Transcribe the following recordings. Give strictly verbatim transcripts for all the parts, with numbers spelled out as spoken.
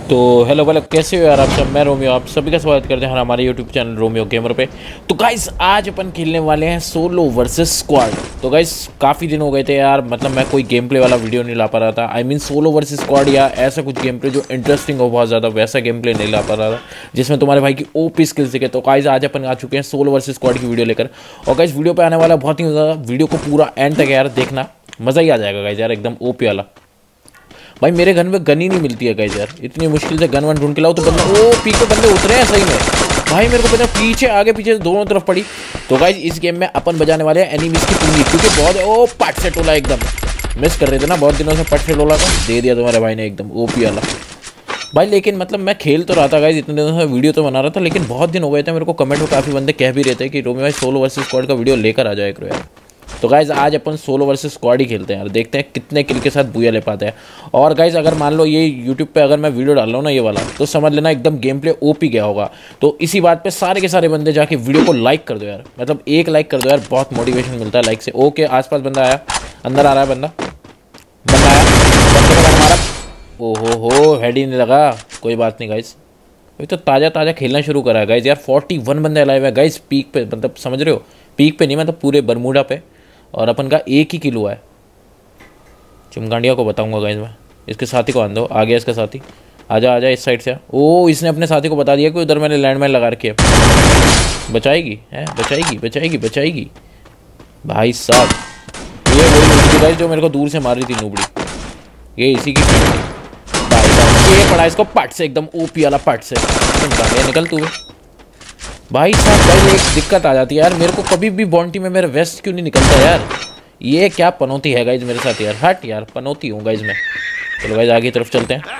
तो हेलो वेलो, कैसे हो यार आप सब। मैं रोमियो, आप सभी का स्वागत करते हैं हमारे यूट्यूब चैनल रोमियो गेमर पे। तो गाइस आज अपन खेलने वाले हैं सोलो वर्सेस स्क्वाड। तो गाइस काफ़ी दिन हो गए थे यार, मतलब मैं कोई गेम प्ले वाला वीडियो नहीं ला पा रहा था। I mean solo versus squad या ऐसा कुछ गेम प्ले जो इंटरेस्टिंग हो बहुत ज़्यादा, वैसा गेम प्ले नहीं ला पा रहा था जिसमें तुम्हारे भाई की ओपी स्किल्स दिखे। तो गाइस आज अपन आ चुके हैं सोलो वर्सेस स्क्वाड की वीडियो लेकर। और गाइस वीडियो पर आने वाला बहुत ही ज़्यादा, वीडियो को पूरा एंड तक यार देखना, मज़ा ही आ जाएगा गाइस यार, एकदम ओपी वाला। भाई मेरे घर में गन ही नहीं मिलती है गाइस यार, इतनी मुश्किल से गन वन ढूंढ के लाओ तो बंदा ओ पी के बंदे उतरे हैं सही में। भाई मेरे को पता पीछे आगे पीछे दोनों तरफ पड़ी। तो गाइस इस गेम में अपन बजाने वाले हैं एनिमीज की पुंगी, क्योंकि बहुत ओ पट से टोला एकदम मिस कर रहे थे ना, बहुत दिनों से पट से टोला था, दे दिया तुम्हारे भाई ने एकदम ओपी वाला। भाई लेकिन मतलब मैं खेल तो रहा था गाइस, इतने दिनों से वीडियो तो बना रहा था, लेकिन बहुत दिन हो गए थे। मेरे को कमेंट में काफ़ी बंदे कह भी रहे थे कि रोमी भाई सोलो वर्सेस स्क्वाड का वीडियो लेकर आ जाए करो यार। तो गाइज आज अपन सोलो वर्सेस स्क्वाड ही खेलते हैं यार, देखते हैं कितने किल के साथ बुया ले पाते हैं। और गाइज अगर मान लो ये यूट्यूब पे अगर मैं वीडियो डाल रहा हूँ ना ये वाला, तो समझ लेना एकदम गेम प्ले ओपी गया होगा। तो इसी बात पे सारे के सारे बंदे जाके वीडियो को लाइक कर दो यार, मतलब एक लाइक कर दो यार, बहुत मोटिवेशन मिलता है लाइक से। ओके आसपास बंदा आया, अंदर आ रहा है बंदा, बंदा आया, बंदे को मारा। ओहो हो हेड ही नहीं लगा, कोई बात नहीं गाइज, अभी तो ताज़ा ताज़ा खेलना शुरू करा है गाइज यार। फोर्टी वन बंदे अलाइव है गाइज पीक पे, मतलब समझ रहे हो, पीक पे नहीं मतलब पूरे बरमूडा पे, और अपन का एक ही किल हुआ है। चिमगांडिया को बताऊंगा गाइस मैं, इसके साथी को आन दो, आ गया इसका साथी, आजा आजा इस साइड से। ओ इसने अपने साथी को बता दिया कि उधर मैंने लैंडमाइन लगा रखी है। बचाएगी है, बचाएगी बचाएगी बचाएगी भाई साहब। ये वही गाइस जो मेरे को दूर से मार रही थी नूबड़ी, ये इसी की भाई साहब। ये पड़ा इसको पट से एकदम ओपी वाला पट से। चिमगांडिया निकल तू भाई साहब। भाई एक दिक्कत आ जाती है यार, मेरे को कभी भी बॉन्टी में मेरा वेस्ट क्यों नहीं निकलता यार, ये क्या पनौती है गाइज मेरे साथ यार। हट यार पनौती हूँ गाइज मैं। चलो गाइज आगे तरफ चलते हैं।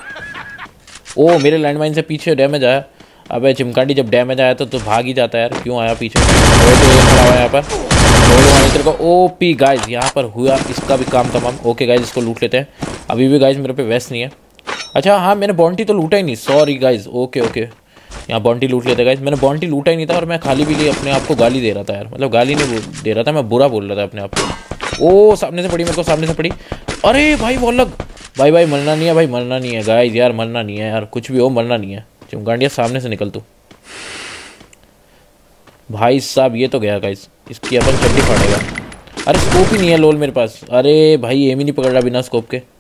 ओ मेरे लैंडमाइन से पीछे डैमेज आया। अबे चिमकांडी जब डैमेज आया तो, तो भाग ही जाता है यार, क्यों आया पीछे। तो खड़ा हुआ यहाँ पर को ओ पी गाइज, यहाँ पर हुआ इसका भी काम तमाम। ओके गाइज इसको लूट लेते हैं। अभी भी गाइज मेरे पे वेस्ट नहीं है। अच्छा हाँ मैंने बॉन्टी तो लूटा ही नहीं, सॉरी गाइज। ओके ओके यहाँ बॉन्टी लूट लेते गाइस, मैंने बॉन्टी लूटा ही नहीं था, और मैं खाली भी लिए अपने आप को गाली दे रहा था यार, मतलब गाली नहीं दे रहा था, मैं बुरा बोल रहा था अपने आप को। ओ सामने से पड़ी मेरे को, सामने से पड़ी। अरे भाई वो लग भाई भाई मरना नहीं है भाई, मरना नहीं है गाइस यार, मरना नहीं है यार, कुछ भी हो मरना नहीं है। चिमगांडिया सामने से निकल तू भाई साहब। ये तो गया गाइस, इसकी अपन चड्डी फाड़ेगा। अरे स्कोप ही नहीं है लोल मेरे पास। अरे भाई एम ही नहीं पकड़ रहा बिना स्कोप के।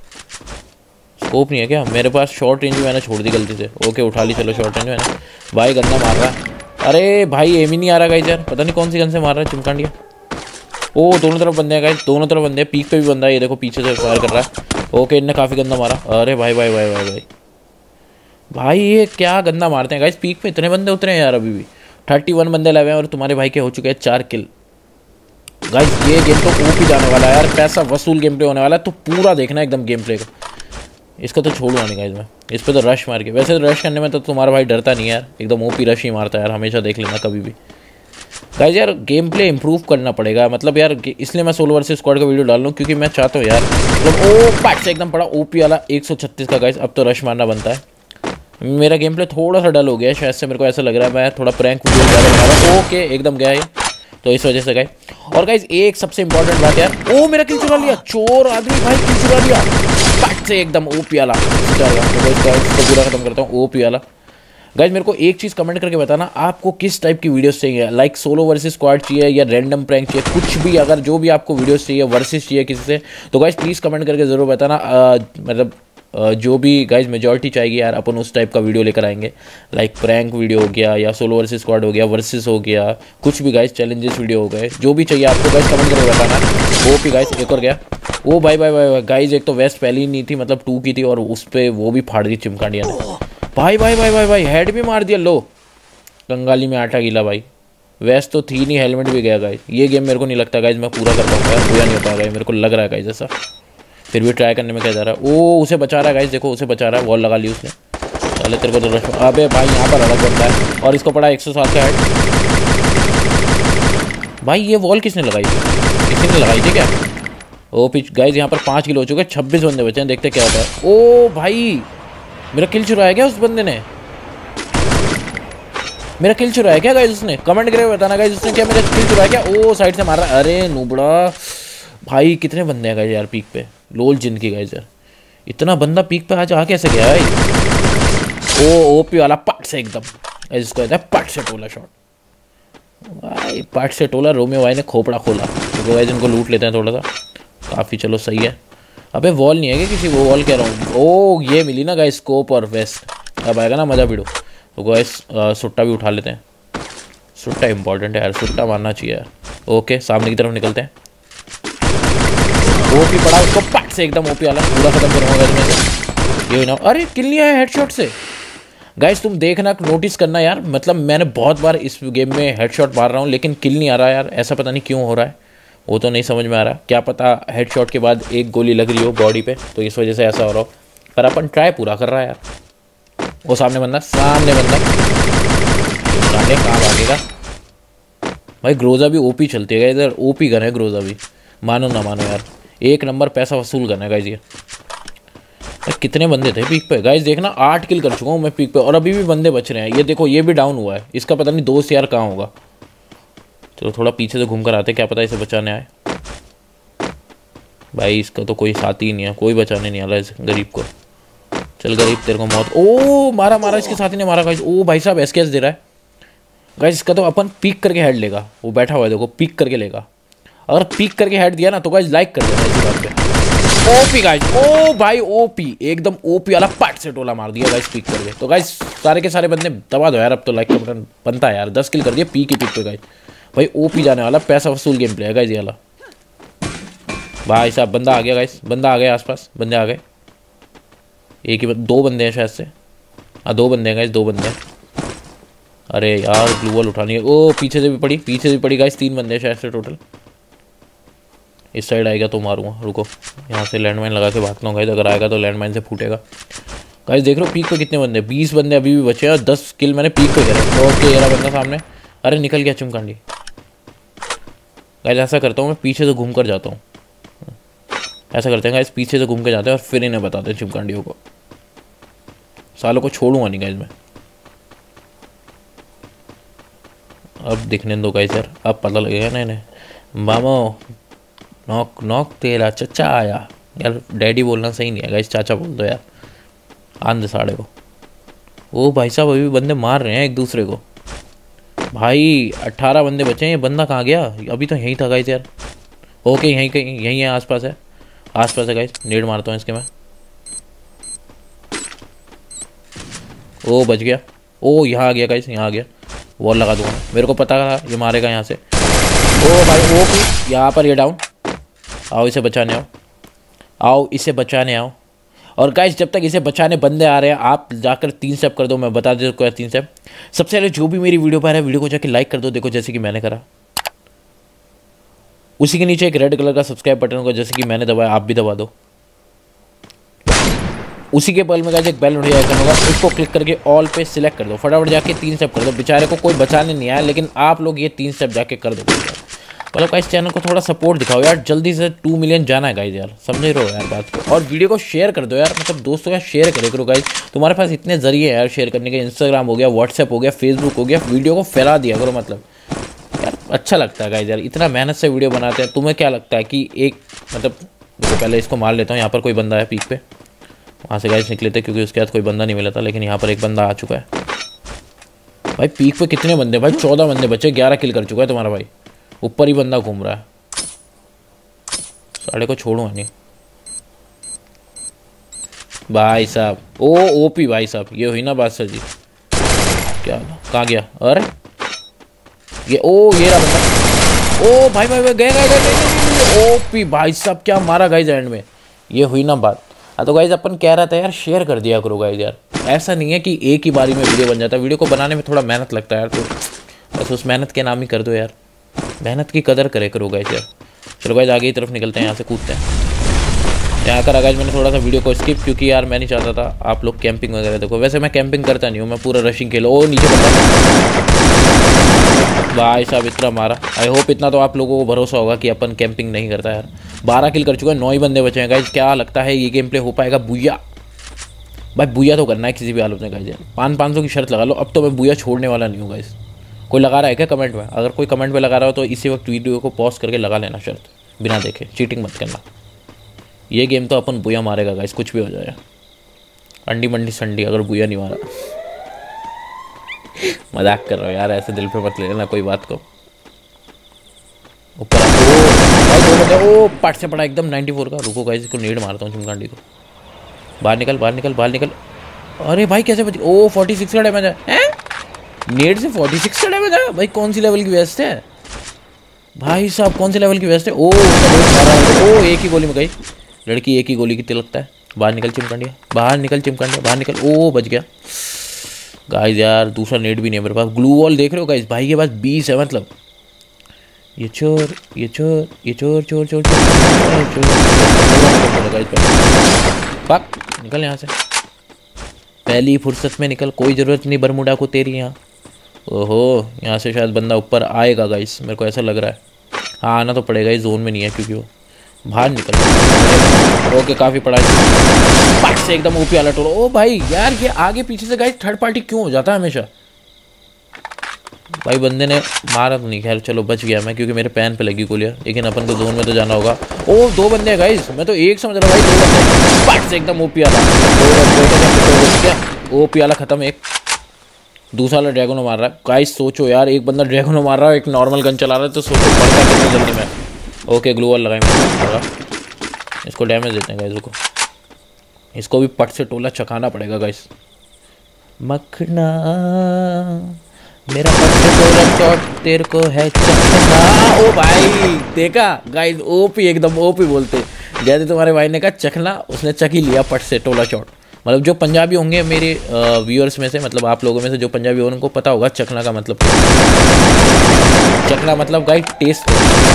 स्कोप नहीं है क्या मेरे पास, शॉर्ट रेंज मैंने छोड़ दी गलती से। ओके उठा ली, चलो शॉर्ट रेंज मैंने। भाई गंदा मार रहा है। अरे भाई एम ही नहीं आ रहा गाइस यार, पता नहीं कौन सी गन से मार रहा है चिमकांडिया। ओ दोनों तरफ बंदे हैं गाइस, दोनों तरफ बंदे हैं, पीक पे भी बंदा है, ये देखो पीछे से फायर कर रहा है। ओके इनने काफ़ी गंदा मारा। अरे भाई भाई भाई भाई भाई भाई ये क्या गंदा मारते हैं गाइस, पीक पे इतने बंदे उतरे हैं यार। अभी भी थर्टी वन बंदे लगे हैं, और तुम्हारे भाई के हो चुके हैं चार किल। गाइस ये गेम तो ओपी जाने वाला है यार, पैसा वसूल गेम प्ले होने वाला है, तो पूरा देखना एकदम गेम प्ले का। इसका तो छोड़ूंगा नहीं गाइस मैं, इस पर तो रश मार के। वैसे तो रश करने में तो तुम्हारा भाई डरता नहीं है यार, एकदम ओपी रश ही मारता है यार, हमेशा देख लेना कभी भी। गाइस यार गेम प्ले इंप्रूव करना पड़ेगा, मतलब यार इसलिए मैं सोलो वर्सेस स्क्वाड का वीडियो डाल रहा हूँ, क्योंकि मैं चाहता हूँ यार मतलब ओ पार्ट से एकदम पड़ा ओपी वाला एक सौ छत्तीस का गाइस। अब तो रश मारना बनता है। मेरा गेम प्ले थोड़ा सा डल हो गया है शायद से, मेरे को ऐसा लग रहा है, मैं थोड़ा प्रैंक वीडियो ज़्यादा बना रहा हूँ। ओके एकदम गया है, तो इस वजह से गए। और गाइस एक सबसे इंपॉर्टेंट बात यार, ओ मेरा किल चुरा लिया, चोर आदमी भाई किल चुरा लिया पट से एकदम ओपी वाला। तो पूरा खत्म करता हूँ ओपी वाला। गाइस मेरे को एक चीज़ कमेंट करके बताना, आपको किस टाइप की वीडियोस चाहिए, लाइक सोलो वर्सेस स्क्वाड चाहिए या रैंडम प्रैंक चाहिए, कुछ भी, अगर जो भी आपको वीडियोस चाहिए, वर्सेस चाहिए किसी से, तो गाइस प्लीज़ कमेंट करके ज़रूर बताना। मतलब Uh, जो भी गाइज मेजॉरिटी चाहिए यार, अपन उस टाइप का वीडियो लेकर आएंगे। लाइक प्रैंक वीडियो हो गया, या सोलो वर्सेस स्क्वाड हो गया, वर्सेस हो गया, कुछ भी गाइज चैलेंजेस वीडियो हो गए, जो भी चाहिए आपको गाइज कमेंट करके बताना। वो भी गाइज एक और गया। ओ भाई भाई भाई गाइज एक तो वेस्ट पहले ही नहीं थी, मतलब टू की थी, और उस पर वो भी फाड़ दी चिमकांडिया ने। भाई भाई भाई भाई भाई हेड भी मार दिया, लो कंगाली में आटा गीला भाई। वेस्ट तो थी नहीं, हेलमेट भी गया गाइज। ये गेम मेरे को नहीं लगता गाइज मैं पूरा कर पाऊंगा, पूरा नहीं हो पाएगा मेरे को लग रहा है गाइज ऐसा, फिर भी ट्राई करने में क्या जा रहा है। ओ उसे बचा रहा है गाइस, देखो उसे बचा रहा है, वॉल लगा ली उसने। चले तेरे को तो रश। अबे भाई यहाँ पर अलग बनता है, और इसको पड़ा एक सौ सात का हेड। भाई ये वॉल किसने लगाई थी, किसी ने लगाई थी क्या। ओ पिच गाइस यहाँ पर पाँच किलो हो चुके हैं, छब्बीस बंदे बचे हैं, देखते क्या होता है। ओ भाई मेरा किल चुराया क्या उस बंदे ने, मेरा किल चुराया क्या गाइस उसने, कमेंट करके बताना गाइस उसने क्या मेरा किल चुराया क्या। ओ साइड से मार रहा है, अरे नूबड़ा भाई। कितने बंदे हैं गाइस यार पीक पे, लोल जिंदगी गाइस यार। इतना बंदा पीक पे आज आ कैसे गया भाई। ओ ओपी वाला पट से एकदम, इसको कहता है पट से टोला शॉट भाई। पट से टोला, रोमियो भाई ने खोपड़ा खोला। तो भाई इनको लूट लेते हैं थोड़ा सा, काफ़ी चलो सही है। अबे वॉल नहीं है क्या किसी, वो वॉल कह रहा हूँ। ओ ये मिली ना गाइस स्कोप और वेस्ट, अब आएगा ना मज़ा वीडियो। तो गाइस सुट्टा भी उठा लेते हैं, सुट्टा इंपॉर्टेंट है यार, सुट्टा मारना चाहिए यार। ओके सामने की तरफ निकलते हैं। ओपी पड़ा उसको पट से एकदम, ओपी वाला पूरा खत्म करूँगा मैं ये ना। अरे किल नहीं आया हेडशॉट से। गाइस तुम देखना, नोटिस करना यार, मतलब मैंने बहुत बार इस गेम में हेडशॉट मार रहा हूँ लेकिन किल नहीं आ रहा यार, ऐसा पता नहीं क्यों हो रहा है, वो तो नहीं समझ में आ रहा। क्या पता हेडशॉट के बाद एक गोली लग रही हो बॉडी पे तो इस वजह से ऐसा हो रहा हो, पर अपन ट्राई पूरा कर रहा है यार। वो सामने बंदा, सामने बंदा, सामने कहाँ भागेगा भाई। ग्रोजा भी ओपी चलती है इधर, ओपी गन है ग्रोजा भी, मानो ना मानो यार, एक नंबर पैसा वसूल करना है गाइस ये। कितने बंदे थे पीक पे गाइस, देखना आठ किल कर चुका हूँ मैं पीक पे और अभी भी बंदे बच रहे हैं। ये देखो ये भी डाउन हुआ है, इसका पता नहीं दोस्त यार कहाँ होगा। चलो थोड़ा पीछे से घूम कर आते, क्या पता इसे बचाने आए। भाई इसका तो कोई साथी ही नहीं है, कोई बचाने नहीं आ रहा इस गरीब को। चल गरीब तेरे को मौत। ओ मारा मारा, इसके साथी ने मारा गाइस। ओ भाई साहब एसकेएस दे रहा है गाइस, इसका तो अपन पीक करके हेड लेगा। वो बैठा हुआ है देखो, पीक करके लेगा। अगर पीक करके हेड दिया ना तो गाइस लाइक कर देना इसी बात पे। ओपी गाइस, ओ भाई ओपी एकदम, ओपी वाला पट से टोला मार दिया गाइस पीक करके। तो गाइस सारे के सारे बंदे दबा दो यार, अब तो लाइक का बटन बनता है यार। दस किल कर दिया पीक ही पीक पे गाइस। भाई ओपी जाने वाला, पैसा वसूल गेम प्ले है गाइस ये वाला। भाई साहब बंदा आ गया गाइस, बंदा आ गया, आसपास बंदे आ गए। एक ही दो बंदे हैं शायद से, हाँ दो बंदे हैं गाइस, दो बंदे हैं। अरे यार ब्लू वॉल उठानी है। ओ पीछे से भी पड़ी, पीछे से भी पड़ी गाइस, तीन बंदे हैं शायद से टोटल। इस साइड आएगा तो मारूंगा, रुको यहाँ से लैंडमाइन लगा के भागता हूँ गाइस, अगर आएगा तो लैंडमाइन से फूटेगा। गाइस देख रहे हो पीक पे कितने बंदे, बीस बंदे अभी भी बचे हैं और दस किल मैंने पीक पे करे। ओके ये रहा बंदा सामने, अरे निकल गया चुमकांडी। गाइस ऐसा करता हूँ मैं, पीछे से घूम कर जाता हूँ, ऐसा करते हैं गाइस, पीछे से घूम के जाते हैं और फिर इन्हें बताते हैं चिमकांडियों को। सालों को छोड़ूंगा नहीं गाइस मैं। अब दिखने दो गाइस यार, अब पता लगेगा ना इन्हें। मामो नॉक नॉक तेरा चचा आया यार, डैडी बोलना सही नहीं है गाइस, चाचा बोल दो यार, आंध साढ़े को। ओ भाई साहब अभी भी बंदे मार रहे हैं एक दूसरे को भाई। अट्ठारह बंदे बचे हैं, ये बंदा कहाँ गया, अभी तो यहीं था गाइस यार। ओके यहीं कहीं, यहीं है, आसपास है, आसपास है गाइस। नेड मारता हूँ इसके मैं। ओ बच गया, ओ यहाँ आ गया गाइस, यहाँ आ गया। वॉल लगा दूंगा, मेरे को पता था ये मारेगा यहाँ से। ओ भाई ओ भी यहाँ पर, ये डाउन। आओ इसे बचाने आओ, आओ इसे बचाने आओ। और गाइस जब तक इसे बचाने बंदे आ रहे हैं, आप जाकर तीन स्टेप कर दो, मैं बता देता हूँ तीन स्टेप। सबसे पहले जो भी मेरी वीडियो पर है, वीडियो को जाके लाइक कर दो, देखो जैसे कि मैंने करा। उसी के नीचे एक रेड कलर का सब्सक्राइब बटन होगा, जैसे कि मैंने दबाया आप भी दबा दो। उसी के बगल में गाइस एक बेल नोटिफिकेशन होगा, उसको क्लिक करके ऑल पे सिलेक्ट कर दो। फटाफट जाके तीन स्टेप कर दो, बेचारे को कोई बचाने नहीं आया लेकिन आप लोग ये तीन स्टेप जाके कर दो। मतलब गाइस चैनल को थोड़ा सपोर्ट दिखाओ यार, जल्दी से टू मिलियन जाना है गाइस यार, समझ रहे हो यार बात को। और वीडियो को शेयर कर दो यार, मतलब दोस्तों का शेयर करे करो गाइस, तुम्हारे पास इतने जरिए यार शेयर करने के। इंस्टाग्राम हो गया, व्हाट्सएप हो गया, फेसबुक हो गया, वीडियो को फैला दिया करो। मतलब यार अच्छा लगता है गाइस यार, इतना मेहनत से वीडियो बनाते हैं। तुम्हें क्या लगता है कि एक मतलब तो पहले इसको मार लेता हूँ। यहाँ पर कोई बंदा है पीक पे, वहाँ से गाइस निकले थे क्योंकि उसके बाद कोई बंदा नहीं मिला था, लेकिन यहाँ पर एक बंदा आ चुका है भाई। पीक पे कितने बंदे भाई, चौदह बंदे बचे, ग्यारह किल कर चुका है तुम्हारा भाई। ऊपर ही बंदा घूम रहा है, साढ़े को छोड़ूंगा नहीं भाई साहब। ओ ओपी भाई साहब, ये हुई ना बात सर जी। क्या कहाँ गया, अरे ये ओ ये रहा बंदा। ओ भाई भाई गए गए गए ओपी भाई साहब, क्या मारा गाइस एंड में, ये हुई ना बात। हाँ तो गाइस अपन कह रहा था यार शेयर कर दिया करो गाइस यार, ऐसा नहीं है कि एक ही बारी में वीडियो बन जाता है। वीडियो को बनाने में थोड़ा मेहनत लगता है यार, तो बस उस मेहनत के नाम ही कर दो यार, मेहनत की कदर करे करो गाइस यार। चलो गाइस आगे की तरफ निकलते हैं, यहाँ से कूदते हैं। यहाँ कर गाइस मैंने थोड़ा सा वीडियो को स्किप, क्योंकि यार मैं नहीं चाहता था आप लोग कैंपिंग वगैरह देखो। वैसे मैं कैंपिंग करता नहीं हूँ, मैं पूरा रशिंग खेलो। ओ नीचे बंदा भाई साहब, इतना मारा। आई होप इतना तो आप लोगों को भरोसा होगा कि अपन कैंपिंग नहीं करता यार। बारह किल कर चुका है, नौ ही बंदे बचे हैं गाइस। क्या लगता है ये गेम प्ले हो पाएगा? बुया भाई, बुया तो करना है किसी भी हालत में गाइस यार। पाँच पाँच सौ की शर्त लगा लो, अब तो मैं बुया छोड़ने वाला नहीं हूँ गाइस। कोई लगा रहा है क्या कमेंट में? अगर कोई कमेंट में लगा रहा हो तो इसी वक्त वीडियो को पॉज करके लगा लेना शर्त, बिना देखे। चीटिंग मत करना। ये गेम तो अपन बुया मारेगा गाइस, कुछ भी हो जाए। अंडी मंडी संडी, अगर बुया नहीं मारा। मजाक कर रहा हूँ यार, ऐसे दिल पे मत ले लेना कोई बात को। ऊपर ओ पट से पड़ा एकदम नाइन्टी फोर का। रुको गाइस, इसको नीड मारता हूँ चिमकांडी को। बाहर निकल बाहर निकल बाहर निकल। अरे भाई कैसे बच, ओ फोर्टी सिक्स का डैमेज है हैं? नेट से फोर्टी सिक्स का डैमेज है भाई। कौन सी लेवल की वेस्ट है भाई साहब, कौन से लेवल की वेस्ट है? ओ ओ एक ही गोली में गई लड़की, एक ही गोली की तिलकता है। बाहर निकल चिमकांडिया, बाहर निकल चिमकांडिया, बाहर निकल। ओ बच गया गाइस यार, दूसरा नेट भी नहीं है मेरे पास। ग्लू वॉल देख रहे हो गाइस, भाई के पास बीस है। मतलब ये चोर ये चोर ये चोर चोर चोर चोर पक निकल यहाँ से, पहली फुर्सत में निकल। कोई ज़रूरत नहीं बरमूडा को तेरी यहाँ। ओहो, यहाँ से शायद बंदा ऊपर आएगा गाइस, मेरे को ऐसा लग रहा है। हाँ आना तो पड़ेगा, इस जोन में नहीं है क्योंकि वो बाहर निकल। ओके काफ़ी पड़ा है से एकदम ओपी वाला टोलो। ओ भाई यार, ये आगे पीछे से गाइस थर्ड पार्टी क्यों हो जाता है हमेशा? भाई बंदे ने मारा तो नहीं, खैर चलो बच गया मैं, क्योंकि मेरे पैन पे लगी गोलियां। लेकिन अपन को जोन में तो जाना होगा। ओ दो बंदे हैं गाइस, मैं तो एक समझ रहा भाई, दो बंदे पट से एकदम ओपी वाला। ओपी वाला खत्म। एक दूसरा वाला ड्रैगनो मार रहा है गाइस। सोचो यार, एक बंदा ड्रैगनो मार रहा है, एक नॉर्मल गन चला रहा है, तो सोचो पड़ता कितनी जल्दी में। ओके ग्लू वॉल लगाएंगे, इसको डैमेज देते हैं गाइस। रुको, इसको भी पट से टोला चखाना पड़ेगा गाइस। मखना मेरा पट से टोला चौट तेरे को है चखना। ओ भाई देखा गाइस, ओपी एकदम ओपी बोलते। जैसे तुम्हारे भाई ने कहा चखना, उसने चख ही लिया पट से टोला चौट। मतलब जो पंजाबी होंगे मेरे व्यूअर्स में से, मतलब आप लोगों में से जो पंजाबी होंगे, उनको पता होगा चखना का मतलब। चखना मतलब गाइस टेस्ट।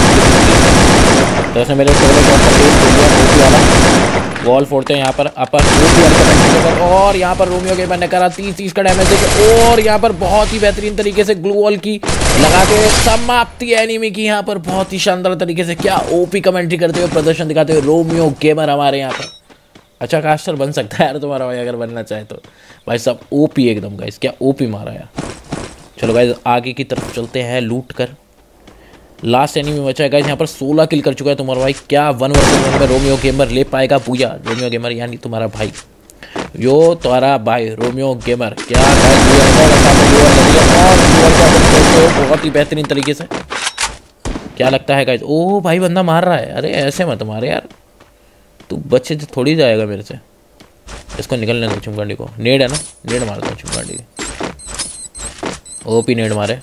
तो उसने मेरे टोला चौट का टेस्ट ले लिया। ओपी वाला वॉल फोड़ते हैं यहाँ पर अपन। और यहाँ पर रोमियो गेमर ने करा तीस तीस का डैमेज देके, और यहाँ पर बहुत ही बेहतरीन तरीके से ग्लू वॉल की लगाते हुए समाप्ति एनिमी की। यहाँ पर बहुत ही शानदार तरीके से क्या ओपी कमेंट्री करते हुए, प्रदर्शन दिखाते हुए रोमियो गेमर हमारे यहाँ पर। अच्छा कास्टर बन सकता है यार तुम्हारा भाई, अगर बनना चाहे तो। भाई सब ओपी एकदम गाइस, क्या ओपी मारा यार। चलो गाइस आगे की तरफ चलते हैं लूट कर। लास्ट एनिमी बचा है गाइस, यहाँ पर सोलह किल कर चुका है तुम्हारा भाई। क्या वन वर्सेस वन में रोमियो गेमर ले पाएगा पूजा? रोमियो गेमर यानी तुम्हारा भाई, यो तुम्हारा भाई रोमियो गेमर। क्या और बहुत ही बेहतरीन तरीके से क्या लगता है गाइस। ओ भाई बंदा मार रहा है, अरे ऐसे मत मारे यार, तू बच्चे थोड़ी जाएगा मेरे से। इसको निकलने दो चिमकांडी को। नेड है ना, नेड मारता हूँ चिमकांडी की। ओपी नेड मारे।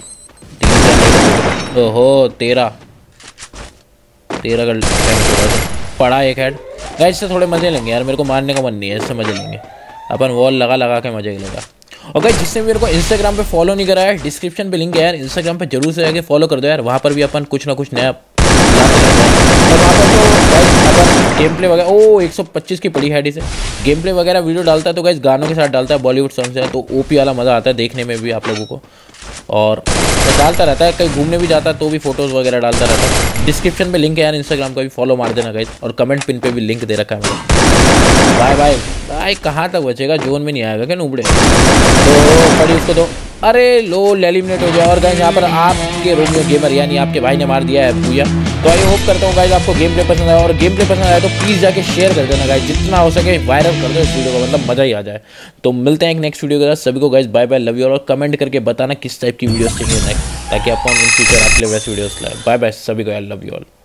ओहो तेरह तेरह का पड़ा एक हेड गाइस। इससे थोड़े मजे लेंगे यार, मेरे को मारने का मन नहीं है, इससे मजे लेंगे अपन। वॉल लगा लगा के मजे लेगा। और गाइस जिसने मेरे को इंस्टाग्राम पे फॉलो नहीं करा है, डिस्क्रिप्शन पे लिंक है यार, इंस्टाग्राम पे जरूर से जाके फॉलो कर दो यार। वहाँ पर भी अपन कुछ ना कुछ नया और वहाँ पर तो गाइस अपन गेम प्ले वगैरह। ओ एक सौ पच्चीस की पड़ी है इसे। गेम प्ले वगैरह वीडियो डालता है तो गाइस गानों के साथ डालता है, बॉलीवुड सॉन्ग से, तो ओपी वाला मज़ा आता है देखने में भी आप लोगों को। और तो डालता रहता है, कहीं घूमने भी जाता है तो भी फोटोज़ वगैरह डालता रहता है। डिस्क्रिप्शन में लिंक है यार इंस्टाग्राम का भी, फॉलो मार देना गाइस। और कमेंट पिन पे भी लिंक दे रखा है मैंने। बाय बाय भाई, कहाँ तक बचेगा? जोन में नहीं आएगा क्या नूबड़े? तो पड़ी उसको तो, अरे लो एलिमिनेट हो जाए। और गाइस यहाँ पर आपके रोमियो गेमर यानी आपके भाई ने मार दिया है पूजा। तो आई होप करता हूँ गाइस आपको गेम प्ले पसंद आया, और गेम प्ले पसंद आया तो प्लीज़ जाके शेयर कर देना गाइस, जितना हो सके वायरल कर दो इस वीडियो को, मतलब मज़ा ही आ जाए। तो मिलते हैं एक नेक्स्ट वीडियो के साथ। सभी को guys bye bye, love you all. और कमेंट करके बताना किस टाइप की वीडियोस चाहिए नेक्स्ट, ताकि अपन इन फ्यूचर आपके लिए वैसे वीडियोस लाए। बाय बाय सभी को, आई लव यू ऑल।